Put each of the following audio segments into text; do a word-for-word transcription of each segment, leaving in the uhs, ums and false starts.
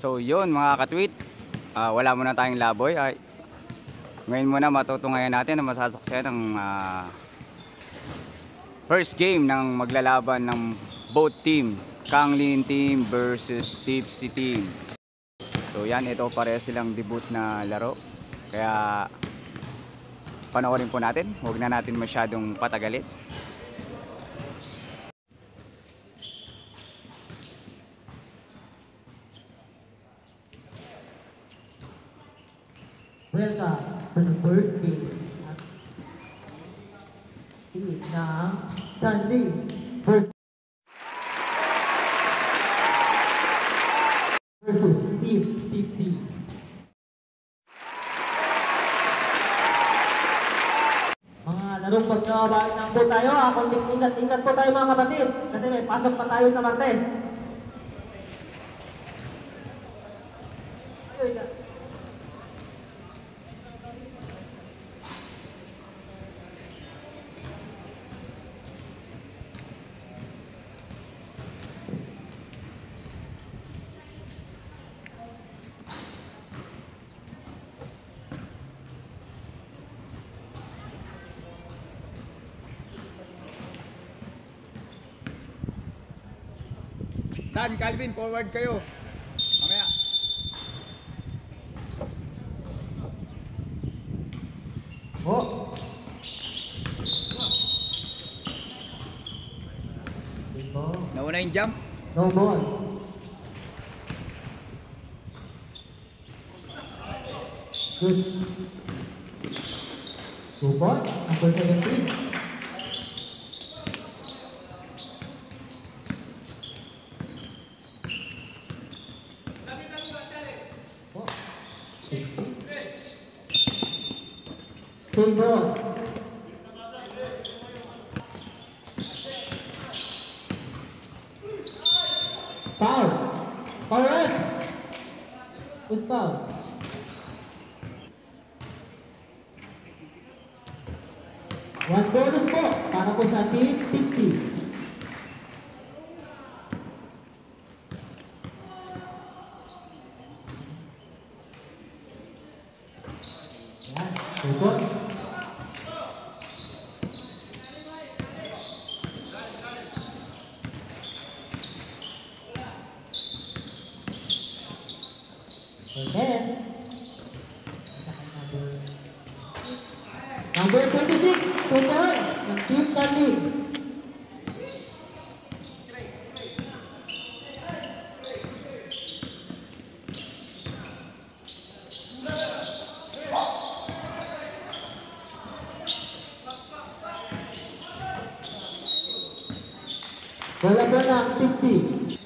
So yun mga katweet, uh, wala muna tayong laboy. Ay, ngayon muna matutungayan natin na masasaksiyan ng uh, first game ng maglalaban ng both team, Kanglin team versus Tipsy team. So yan, ito pareha silang debut na laro. Kaya panoorin po natin, huwag na natin masyadong patagalin. Welcome to the first game at team ng Kanglin versus versus Team Tipsy. Mga larong pagkabain ng po tayo, ah, konting ingat-ingat po tayo mga kapatid kasi may pasok pa tayo sa Martes. Ayun, Dan, Calvin, forward kayo. Mamaya. oh. Nauna yung jump. No ball. Good. Two points, number seventeen. Two ball. Foul. Foul red. Who's foul? One bonus po para po sa Team Tipsy. Yan, two points. And then, number twenty-six, two points ng Team Kanglin. Bola po ng Tipsy.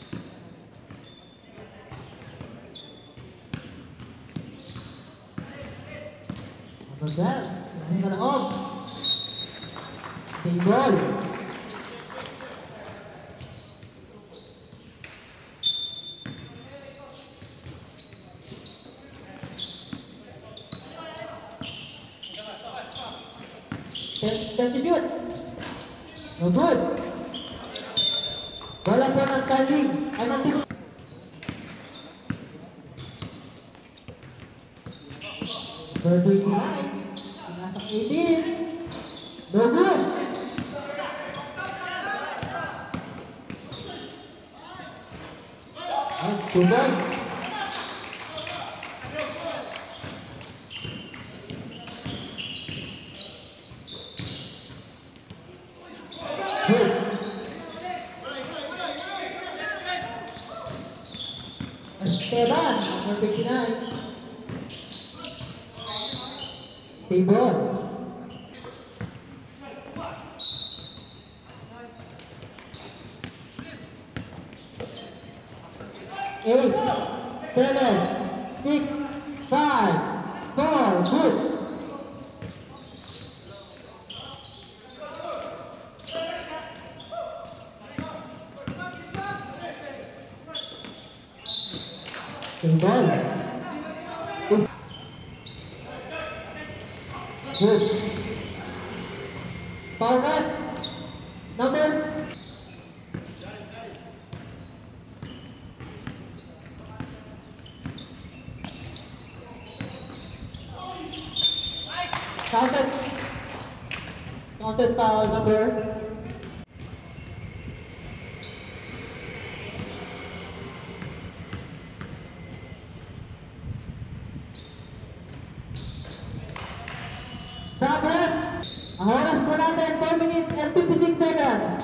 Magal, hindi ka na off. Same ball. Time to shoot. No good. Bola po ng Kanglin. Ay, ng Team. Number twenty-nine. Nasa eighteen. No good. And two points. Good. Esteban, number fifty-nine. Same ball. Eight, seven, six, five, four, good. Same ball. Good. Foul red. Number Counted foul number. Stop rep. Ang oras po natin, four minutes and fifty-six seconds.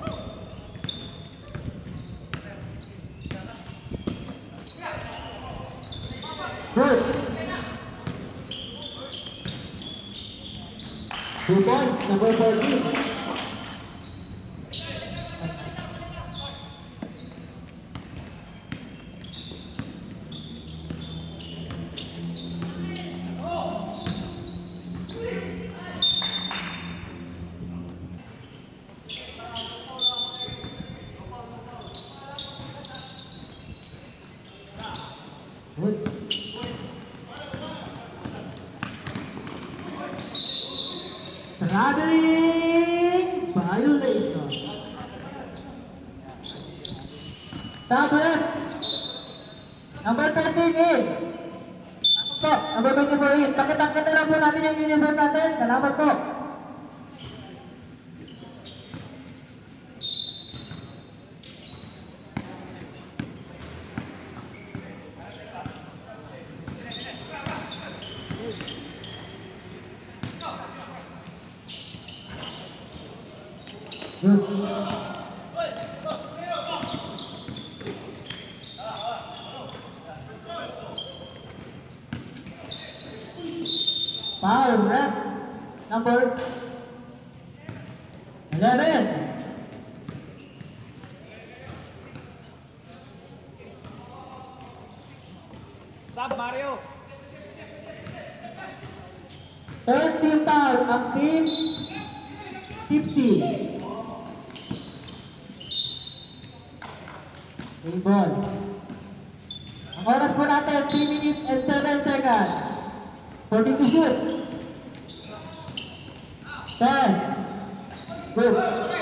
Good. Two points, number fourteen. Good. Traveling violation. Stop left. Number thirteen in. Tapos po, number twenty-four in. Pakitangkit na lang po natin yung uniform natin. Salamat po. Good. Foul rep number eleven. Sub Mario. Third team foul ang team Tipsy. Game ball. Ang oras po natin, three minutes and seven seconds. forty to shoot. ten. Good.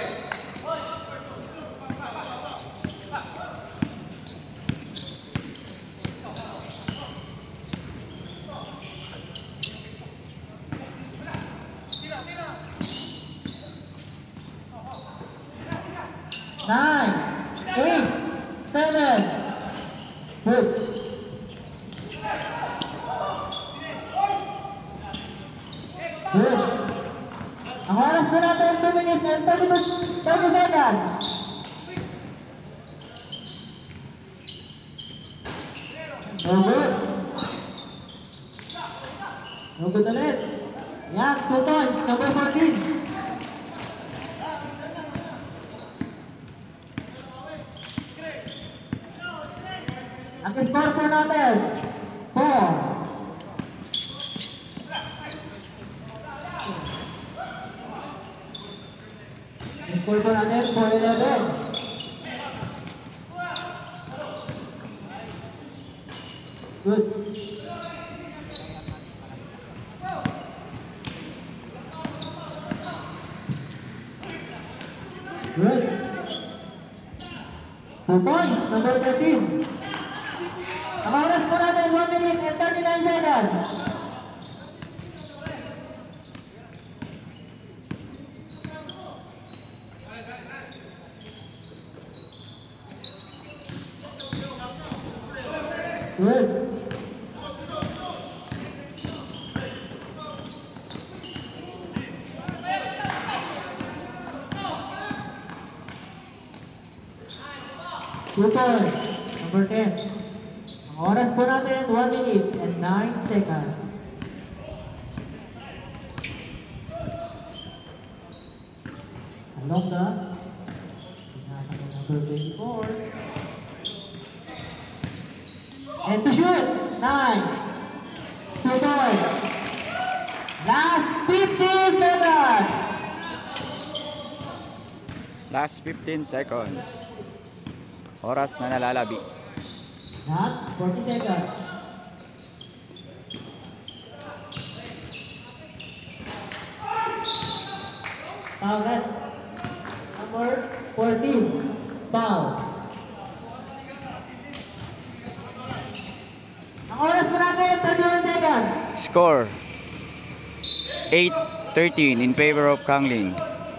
Nine. Eight. Seven. Good. Good. Ang oras po natin, two minutes and thirty seconds. No good. No good ulit. Yan, two points, number fourteen. Ang score po natin, four. Ang score po natin, four eleven. Good. Good. Two points, number thirteen. Ang oras po natin, one minute and thirty-nine seconds. Good. Two points, number ten. Ang oras po natin, one minute and nine seconds. Along the number twenty-four. And to shoot, nine. Two points. Last fifty seconds. Last fifteen seconds. Oras na nalalabi. Last forty seconds. Foul red. Number fourteen. Foul. Ang oras po natin, thirty-one seconds. Score eight thirteen in favor of Kanglin.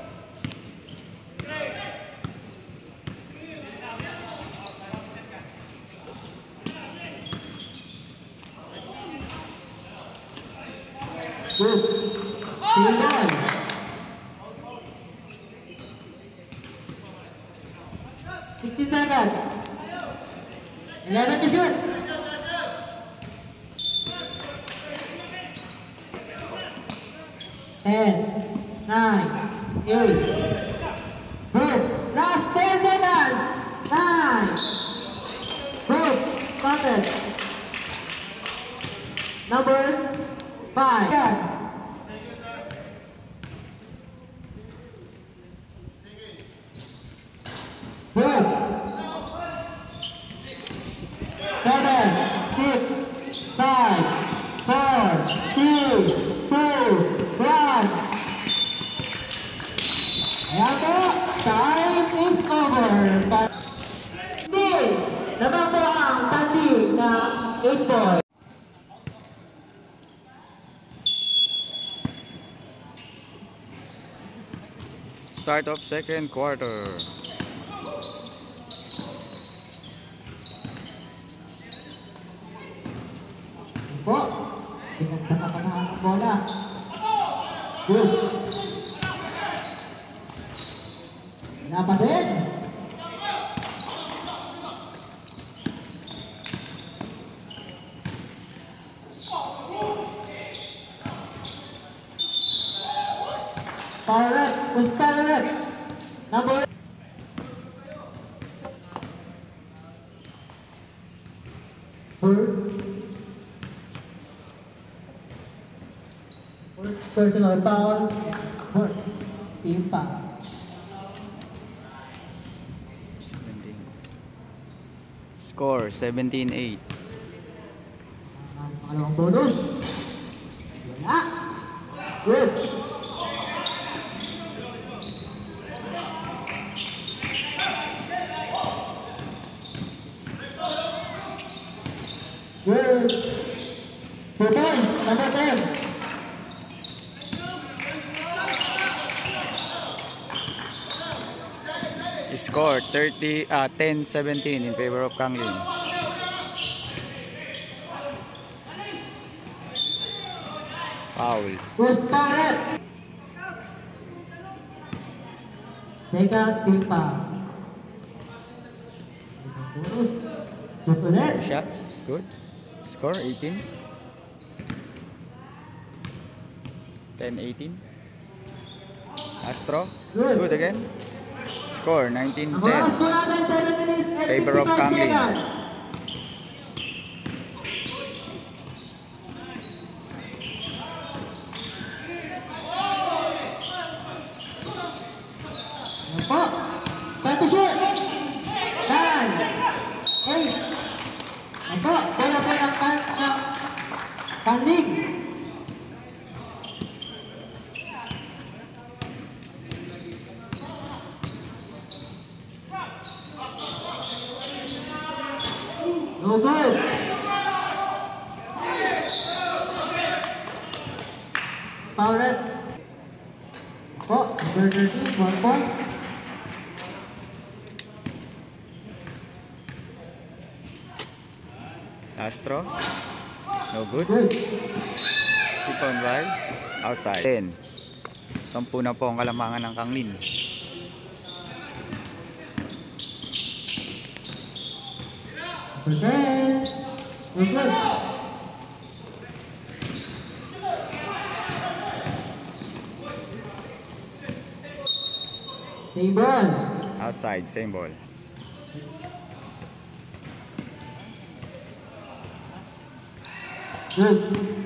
Good. Team ball. sixty seconds. eleven to shoot. ten, nine, eight. Good. Last ten seconds. nine. Good. Counted. Number five. Good. Seven, six, five, four, three, two, one. Ayan po, time is over. Hindi, naman po ang tandi na eight ball. Start of second quarter. Po, pinagpasa pa na ang bola. Good. Wala pa din. Power rep, push power rep. Number first First personal foul, first team foul. Score seventeen eight. Ang pangalawang bonus. Wala. Good. Good. Two points, number ten. Score thirty uh, ten seventeen in favor of Kanglin. Foul. Push power rep. Second team foul. Bonus. Shoot ulit. Shot. It's good. Score eighteen. ten eighteen. Astro. Good. Good again. Score nineteen Ang oras ten. po natin, seven minutes and Favor of fifty-five Kanglin. seconds. Ayan po. Time to shoot. nine, eight. Ayan po. Bola po ng kan- ng Kanglin. No good. Foul red. Po, number thirteen, one point. Astro. No good. Good. Keep on by. Outside. ten. Sampu na po ang kalamangan ng Kanglin. Number ten. No good. Same ball. Outside. Same ball. Good.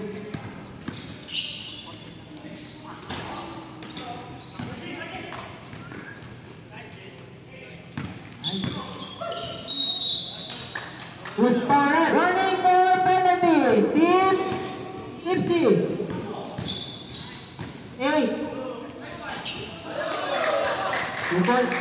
Push power. Running for penalty. Team Tipsy. Eight. Two point.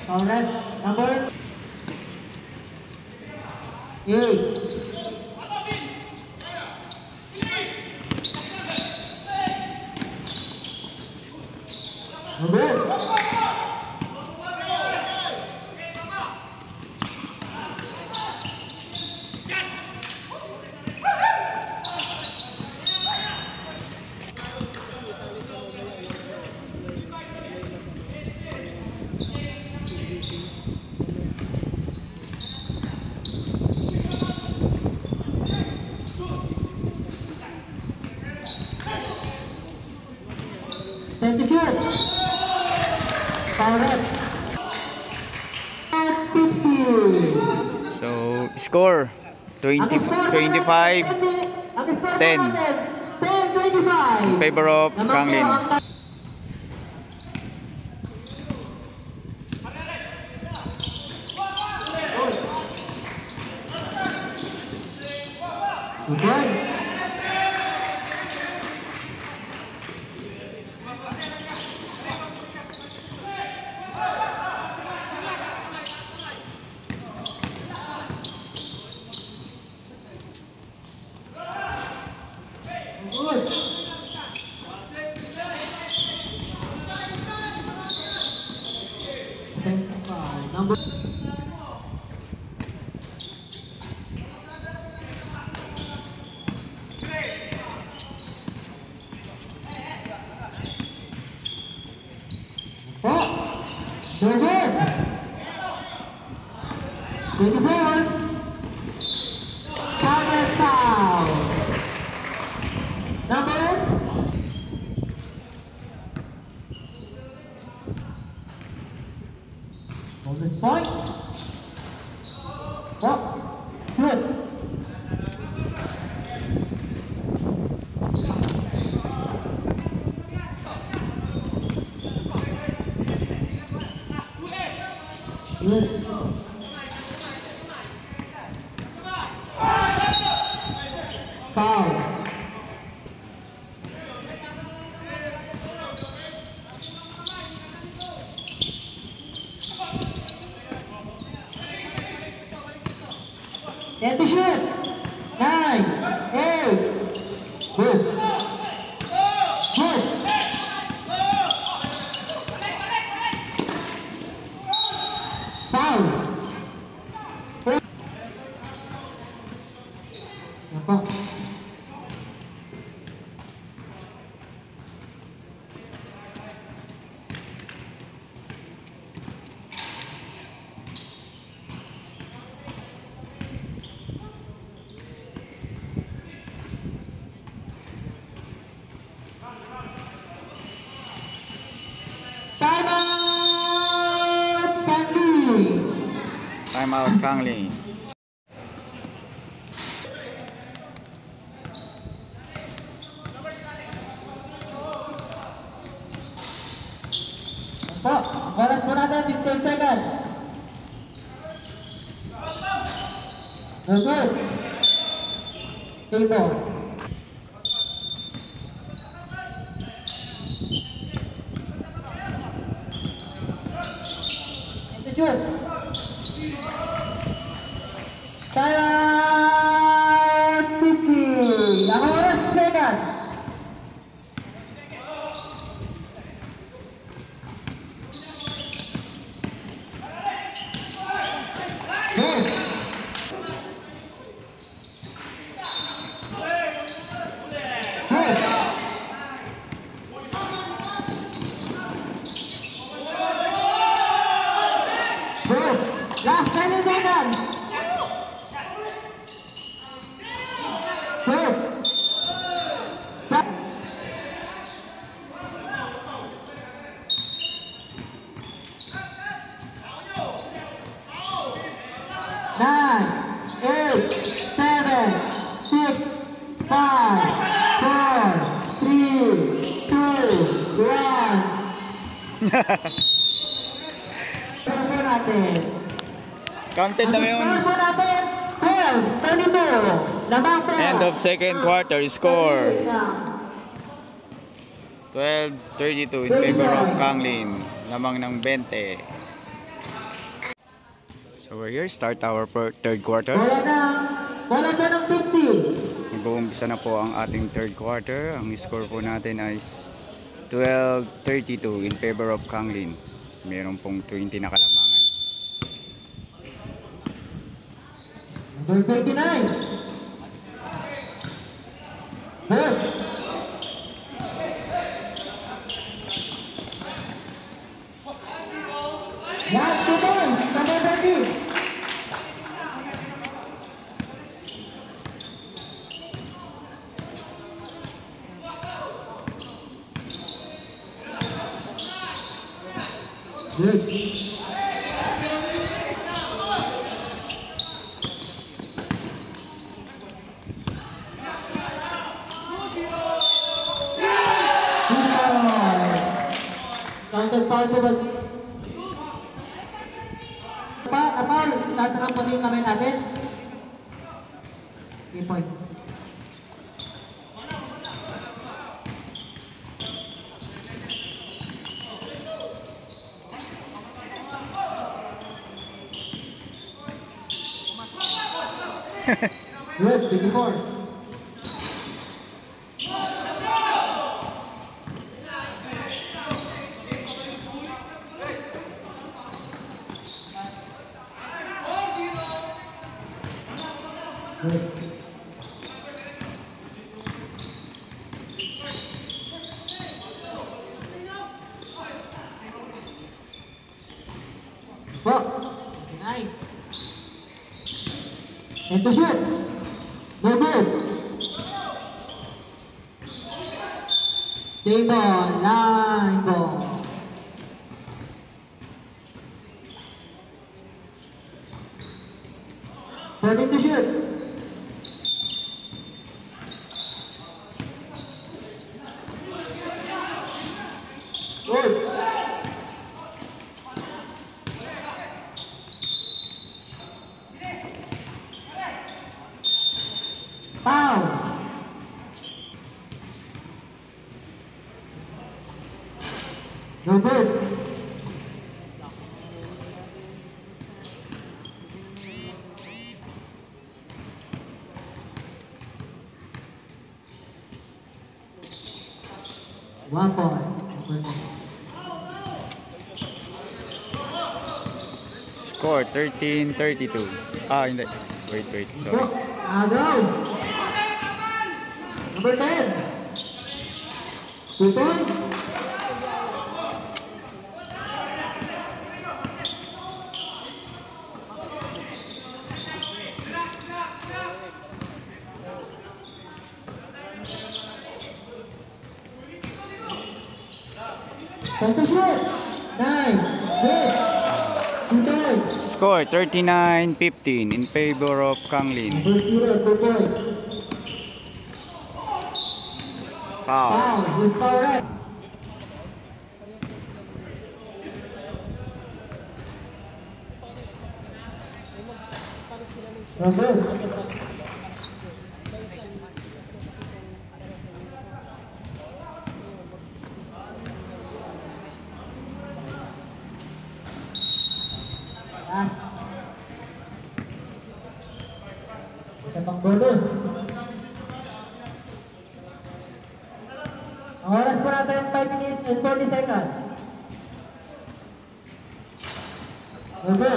Foul rep number eight. Good. Ten to shoot. Foul rep. fifty. So, score twenty, twenty-five ten ten twenty-five. in favor of Kanglin. Good. Good. Number four. So good. twenty-four. Target foul. Number bonus point. Four. Good. Good. Foul. Ten to shoot. Nine. Eight. Good. Good. Foul. Apa? Time out, Kanglin. Time out Kanglin. Po, ang oras po natin, fifteen seconds. Good, good. Table. Ito shoot. Time fifty. Ang oras, seconds. Good. Good. Good. Last ten seconds. Good. Nine, eight, seven, six, five, four, three, two, one. Score po natin. Counted na Ang ngayon. score po natin, twelve thirty-two. Lamang po. End of second quarter score twelve thirty-two in favor of Kanglin. Lamang ng twenty. So we're here, start our per- third quarter. Bola na, bola na ng fifty. Mag-uumpisa na po ang ating third quarter. Ang score po natin ay twelve thirty-two in favor of Kanglin. Meron pong twenty na kalamangan. Number twenty-nine. Good. Yan, two boys. Number thirty. Good. Counted foul po ba? Pa, apal, tatanang po yung kamay natin. three point. Good, twenty-four. Good. Four. Nine. And to shoot. No good. Same ball. Line ball. Fourteen to shoot. Good. Foul. No good. One point. Score thirteen thirty-two. Ah, hindi. Wait, wait. Go. Sorry. Ah, go. Number ten. Two points. Time to shoot. Nine. Eight. Two points. Score thirty-nine fifteen in favor of Kanglin. Number zero. Two points. Foul. Foul. With foul red. Number. Last. Isa pang bonus. Ang oras po natin five minutes and forty seconds. Number.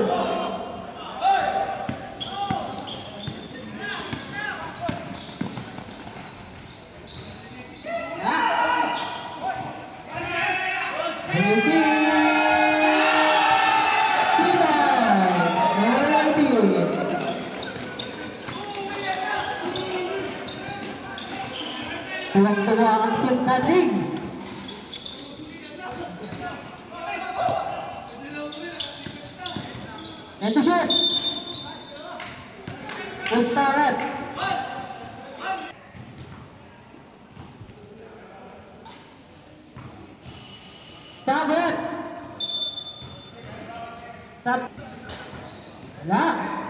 Tuwang-tuwa ang team natin. And to shoot. Pusta red. Stop it. Stop. Wala.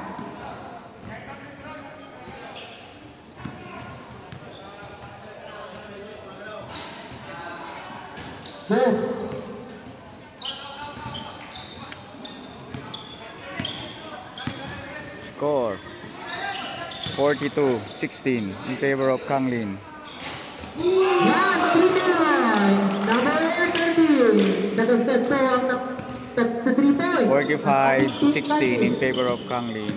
Go. score forty-two sixteen in favor of Kanglin. Yan, three points. Number thirty. Nag-set po ang three points. forty-five sixteen in favor of Kanglin.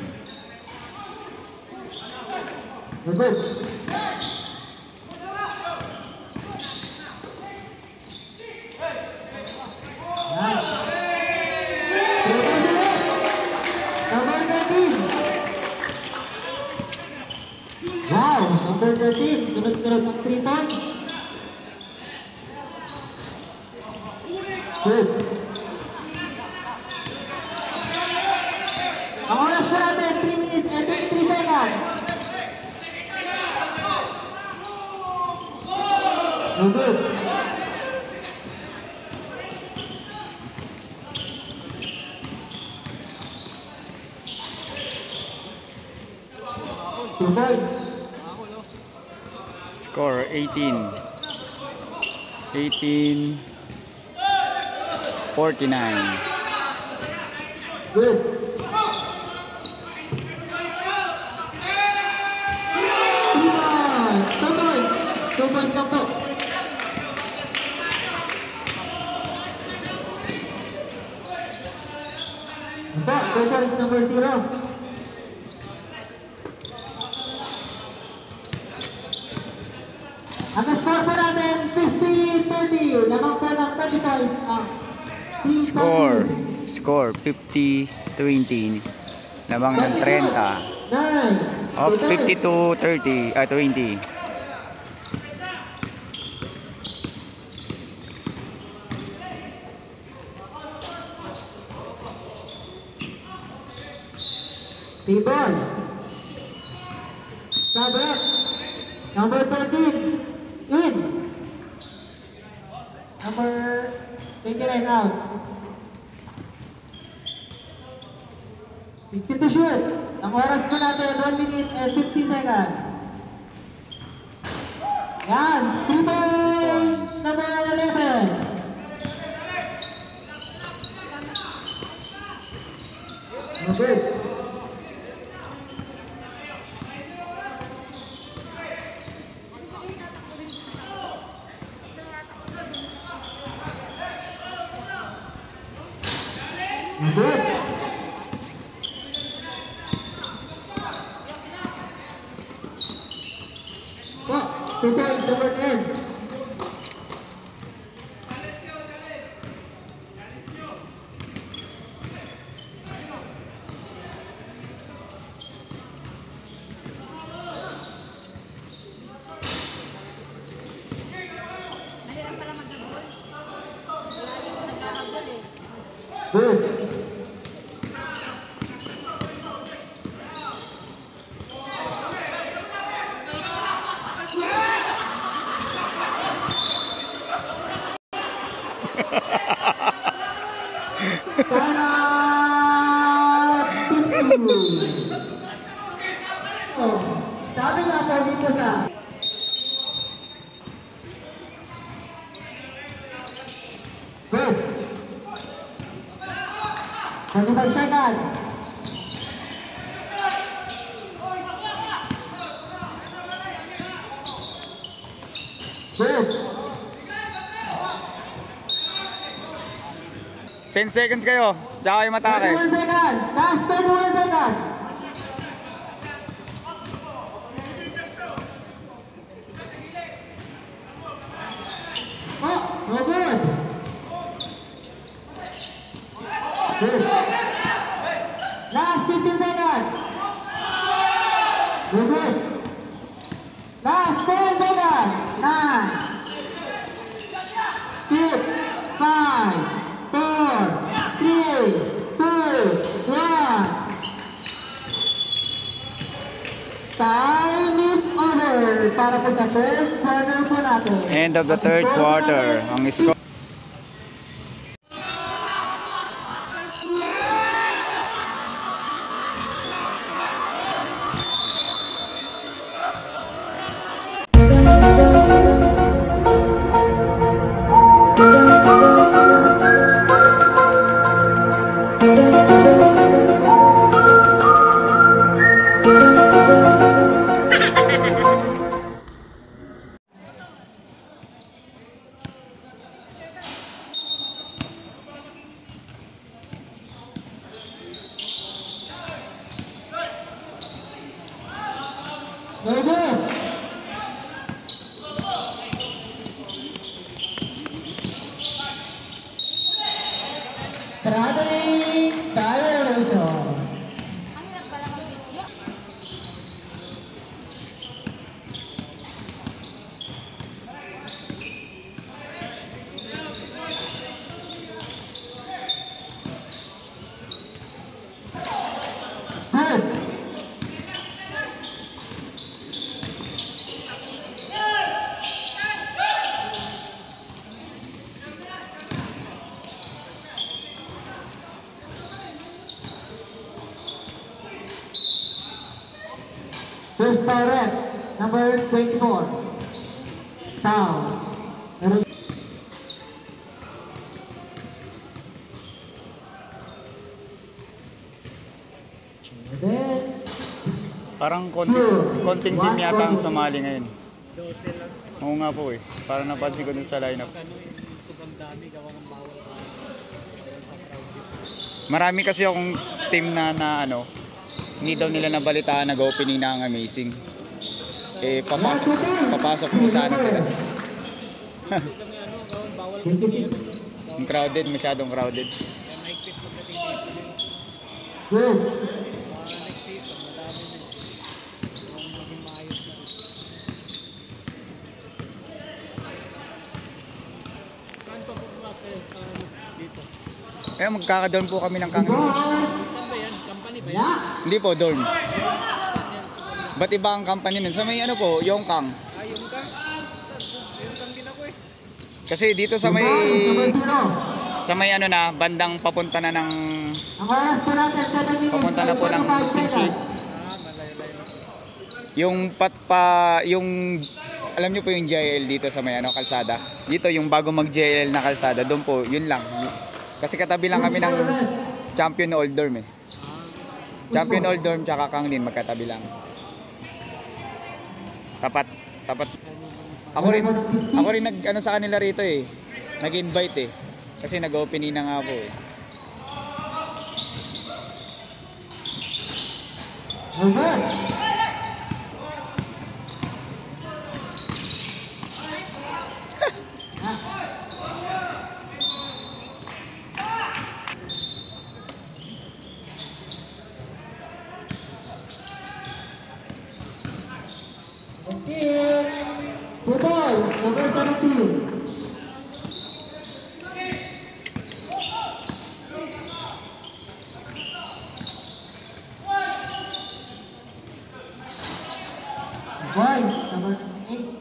Good. Number thirteen. Wow, number thirteen. Sunod-sunod ng three points. Good. Ang oras po natin, three minutes and twenty-three seconds. Good. Two points. Score eighteen eighteen forty-nine. Good. Three points. Two points. Two points lang po. Aba, two points number zero. Ang score po natin, fifty thirty. Lamang po ng thirty points ang Team Score Kanglin. score fifty twenty. Lamang ng thirty. Nine. Oh, Two points. fifty-two thirty, ah twenty. Tibon. Sabret. Number thirteen. In. Number twenty-nine out. sixty to shoot. Ang oras po natin, one minute and fifty seconds. Yan. three points. Number eleven. Okay. Good. Oh, two points, number ten. Good. Timeout! fifty. Oh, sabi nga po dito sa good. twenty-five seconds. Good. ten seconds kayo. Tsaka kayo matake. twenty-one seconds. Last twenty-one seconds. Oh, no good. Good. Last fifteen seconds. Good, good. Last ten seconds. Nine. Six. Five. Four. Three. Two. One. Time is over para po sa third quarter po natin. End of the Ang third score po quarter. natin, Ang score Ready? Traveling violation. Good. First foul rep, number twenty-four. Foul. Then, Parang konting, konting team yata ang sumali ngayon. Oo nga po eh. Parang napansin ko dun sa lineup. Marami kasi akong team na, na ano, hindi daw nila nabalitaan nag-opening na ang Amazing. Eh, papasok, papasok po sana sila. Ang crowded, masyadong crowded. good. Eh, magkaka-dorm po kami ng Kang. Yeah. Hindi po, dorm. Ba't iba ang company nun? Sa may ano po, Yongkang. Kasi dito sa may Number zero. sa may ano na, bandang papunta na ng Ang oras po natin, seven minutes. papunta na po ng twenty-five Sinchi. seconds. Yung patpa, yung alam niyo po yung J L dito sa may ano, kalsada. Dito yung bago mag J L na kalsada, doon po, yun lang. Kasi katabi lang kami ng Champion Old Dorm eh. Champion Old Dorm tsaka Kanglin magkatabi lang. Tapat, tapat. Ako rin, ako rin nag ano sa kanila rito eh. Nag-invite eh. Kasi nag-opening na nga po eh. Alright. Okay. Two boys, number seventeen. Boys, number eight.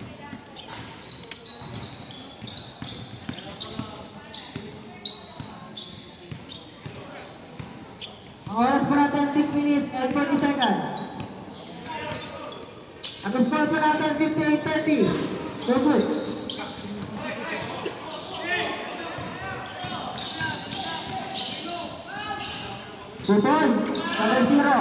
Ang oras po natin six minutes and forty seconds. Ang score po natin fifty-eight thirty. So good. Two points, number zero.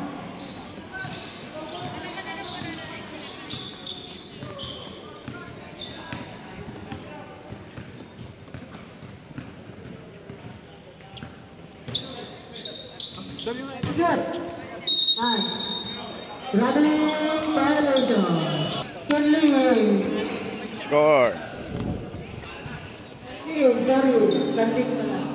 Good. Nice. Traveling violation. Kenley. Score. Hey, sorry. Landing na lang.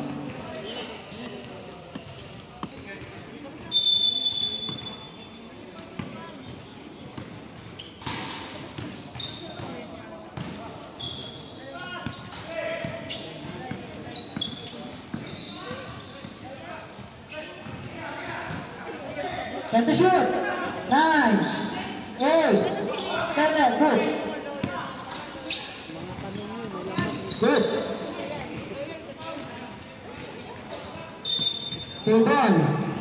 Time to shoot. Nine, eight, seven, good. Good. Stay ball.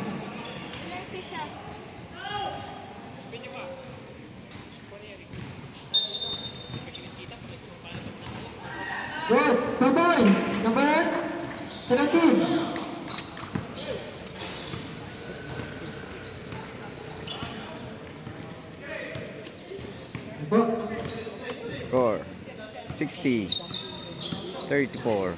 Good. Two points. Number seventeen. Score. sixty. thirty-four.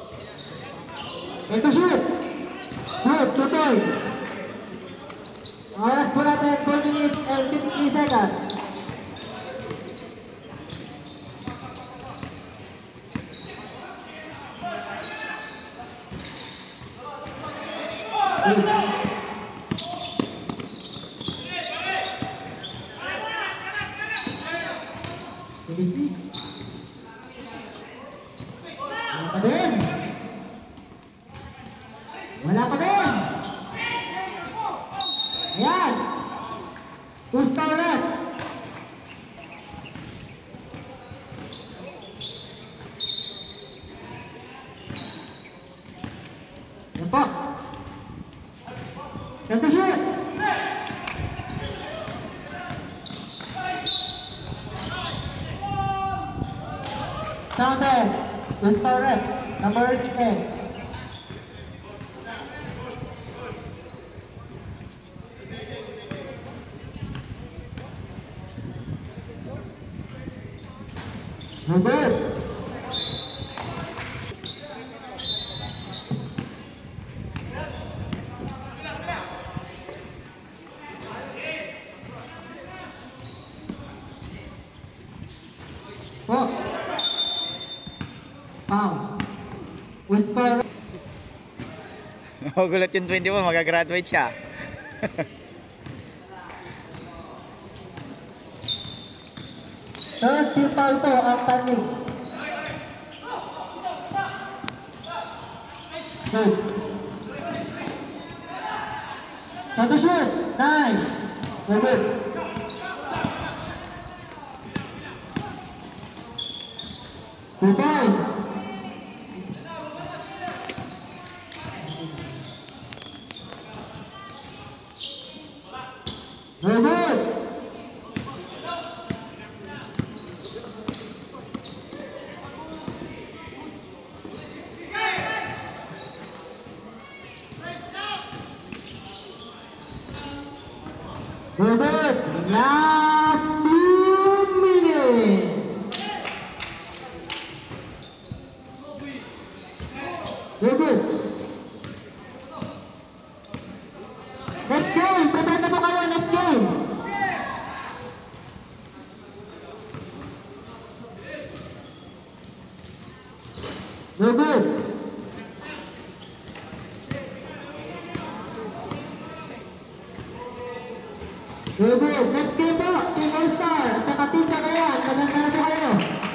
Time to shoot. Good. Two points. Oras po natin, four minutes and fifty-three seconds. Finish, please. Wala pa din. Wala pa din. Ayan. Pusta ulit. Ayan po. Time to shoot. Sound there. Pusta ulit. Number ten. Number. Four. Pound. Whisper. Magulat yung twenty-one, magagraduate siya. Third team foul po ang tanim. Third. Time to shoot. Nine. Number. Two points. Number. Number. Last two minutes. Number. Next game. Prepare na po kayo. Next game. Number. Number. Next game po. Team All-Star. At saka Team Cagayan. Maganda na po kayo.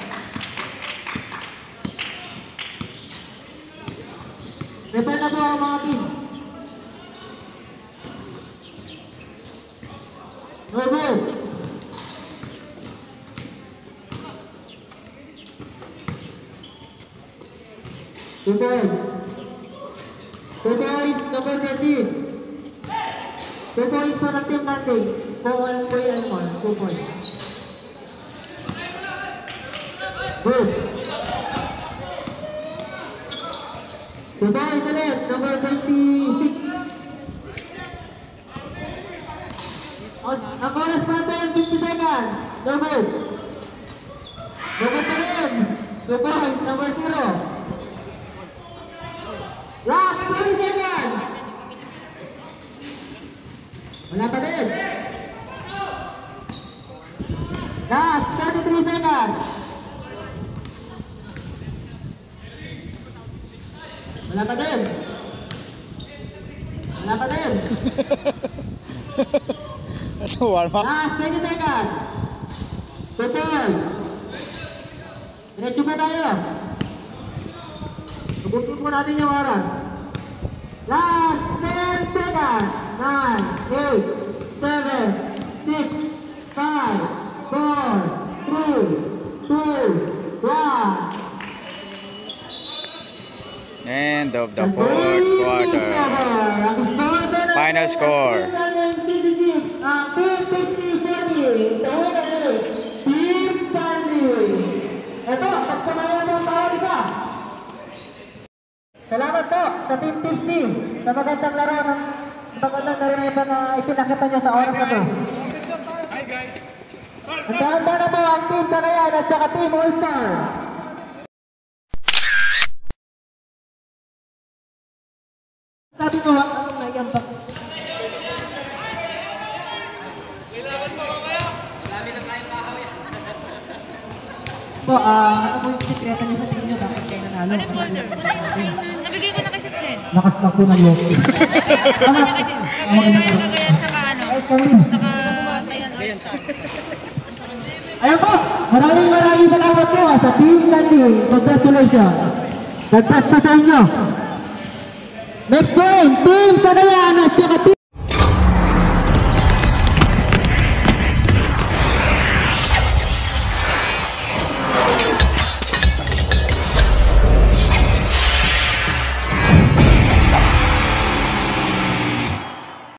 Prepare na po ang mga team. Number. Two points. Two points, number thirteen. Two points po ng team natin. Four po yan mo. Two points. Good. Two points ulit. Number twenty-six. Ang oras natin, fifty seconds. No good. No good pa rin. Two points, number zero. Last twenty seconds. Wala pa din. Last thirty-three seconds. Wala pa din. Wala pa din. Ito, warm up. Last twenty seconds. Two points. Diretso pa tayo. Subukin po natin yung oras. Last ten seconds. nine, eight, seven, six, five, four, three, two, one. End of the fourth quarter. Final score. Ang fifty forty. The winner is Team Stanley. Ito, pagsamayan mo ang bawat isa. Salamat po sa Team fifty sa magandang laro ng magandang karinayan na ipinakita nyo sa oras na to. Hi guys! Handa na po ang Team Cagayan at saka Team All-Star. Sabi mo, anong naiambak? po, ah, ano po yung sikreto niyo sa team niyo? Bakit kayo nanalo? Ano folder? Nabigay ko na kay Sis Jen. Lakas lang po ng Loki. Tama. Kagayan, kagayan, saka ano? Ayos kami. Saka Tayan All-Star. Ayun po, maraming maraming salamat po sa Team Landing. Congratulations. God bless po sa inyo. Next game, Team Kanayan at saka Team